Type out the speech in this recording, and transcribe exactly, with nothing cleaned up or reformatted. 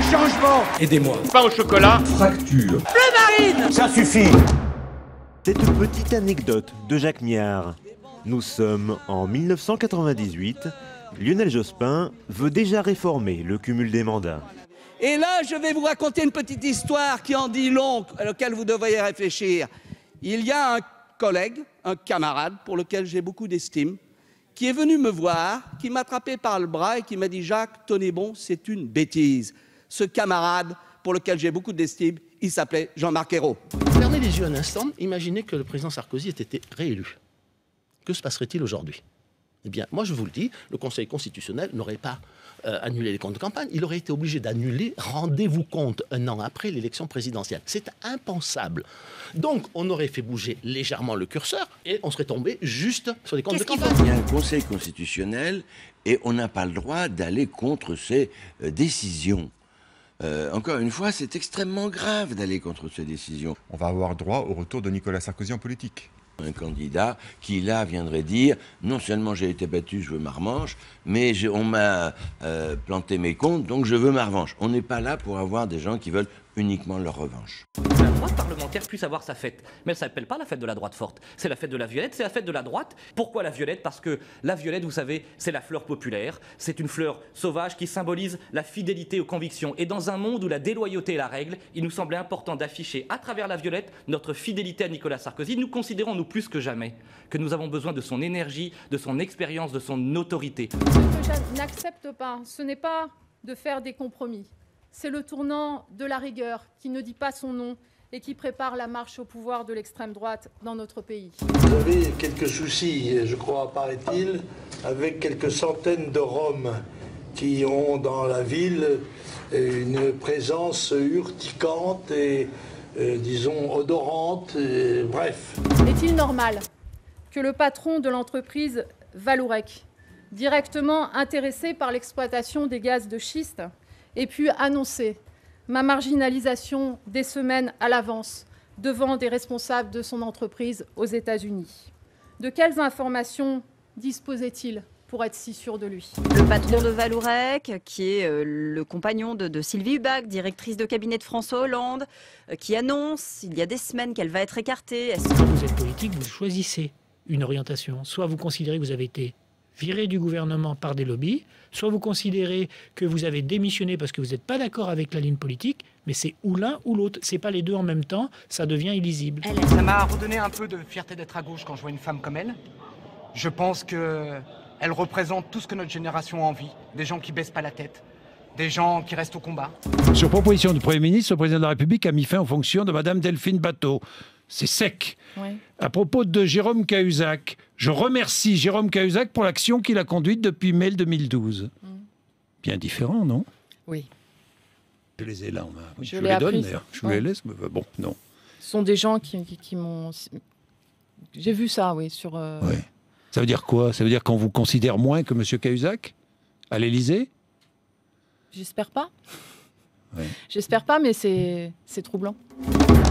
changement. Aidez-moi. Pain au chocolat. Fracture. Bleu marine. Ça suffit. Cette petite anecdote de Jacques Miard. Nous sommes en mille neuf cent quatre-vingt-dix-huit. Lionel Jospin veut déjà réformer le cumul des mandats. Et là, je vais vous raconter une petite histoire qui en dit long, à laquelle vous devriez réfléchir. Il y a un collègue, un camarade, pour lequel j'ai beaucoup d'estime, qui est venu me voir, qui m'a attrapé par le bras et qui m'a dit « Jacques, tenez bon, c'est une bêtise ». Ce camarade, pour lequel j'ai beaucoup d'estime, il s'appelait Jean-Marc Ayrault. Fermez les yeux un instant, imaginez que le président Sarkozy ait été réélu. Que se passerait-il aujourd'hui? Eh bien, moi je vous le dis, le Conseil constitutionnel n'aurait pas euh, annulé les comptes de campagne, il aurait été obligé d'annuler, rendez-vous compte, un an après l'élection présidentielle. C'est impensable. Donc, on aurait fait bouger légèrement le curseur et on serait tombé juste sur les comptes de campagne. Il y a un Conseil constitutionnel et on n'a pas le droit d'aller contre ses euh, décisions. Euh, encore une fois, c'est extrêmement grave d'aller contre ces décisions. On va avoir droit au retour de Nicolas Sarkozy en politique. Un candidat qui, là, viendrait dire « Non seulement j'ai été battu, je veux ma revanche, mais on m'a euh, planté mes comptes, donc je veux ma revanche. » On n'est pas là pour avoir des gens qui veulent uniquement leur revanche. La droite parlementaire puisse avoir sa fête, mais elle ne s'appelle pas la fête de la droite forte. C'est la fête de la violette, c'est la fête de la droite. Pourquoi la violette? Parce que la violette, vous savez, c'est la fleur populaire. C'est une fleur sauvage qui symbolise la fidélité aux convictions. Et dans un monde où la déloyauté est la règle, il nous semblait important d'afficher à travers la violette notre fidélité à Nicolas Sarkozy. Nous considérons, nous plus que jamais, que nous avons besoin de son énergie, de son expérience, de son autorité. Ce que je n'accepte pas, ce n'est pas de faire des compromis. C'est le tournant de la rigueur qui ne dit pas son nom et qui prépare la marche au pouvoir de l'extrême droite dans notre pays. Vous avez quelques soucis, je crois, paraît-il, avec quelques centaines de Roms qui ont dans la ville une présence urticante et, euh, disons, odorante, et, bref. Est-il normal que le patron de l'entreprise Vallourec, directement intéressé par l'exploitation des gaz de schiste, ait pu annoncer ma marginalisation des semaines à l'avance devant des responsables de son entreprise aux États-Unis? De quelles informations disposait-il pour être si sûr de lui? Le patron de Vallourec, qui est euh, le compagnon de, de Sylvie Hubac, directrice de cabinet de François Hollande, euh, qui annonce il y a des semaines qu'elle va être écartée. Est-ce que... Quand vous êtes politique, vous choisissez une orientation. Soit vous considérez que vous avez été viré du gouvernement par des lobbies, soit vous considérez que vous avez démissionné parce que vous n'êtes pas d'accord avec la ligne politique, mais c'est ou l'un ou l'autre, c'est pas les deux en même temps, ça devient illisible. Ça m'a redonné un peu de fierté d'être à gauche quand je vois une femme comme elle. Je pense qu'elle représente tout ce que notre génération a envie, des gens qui baissent pas la tête, des gens qui restent au combat. Sur proposition du Premier ministre, le Président de la République a mis fin aux fonctions de Madame Delphine Batho. C'est sec. Oui. À propos de Jérôme Cahuzac, je remercie Jérôme Cahuzac pour l'action qu'il a conduite depuis mai deux mille douze. Mm. Bien différent, non? Oui. Je les ai là. On oui, je, je les, les donne, appris, d'ailleurs. Je vous ouais. les laisse, mais bon, non. Ce sont des gens qui, qui, qui m'ont... J'ai vu ça, oui, sur... Euh... Ouais. Ça veut dire quoi? Ça veut dire qu'on vous considère moins que M. Cahuzac à l'Élysée? J'espère pas. Ouais. J'espère pas, mais c'est troublant.